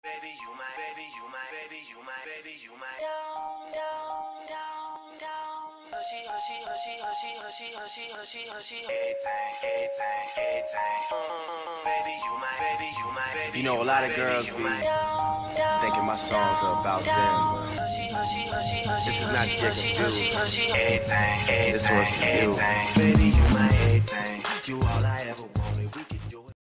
Baby, you my baby, you my baby, you my baby, you my baby, you my baby, you my baby. You know, a lot of girls be thinking my songs are about them, but this is not to get confused. This one's for you. Baby, you my everything. You all I ever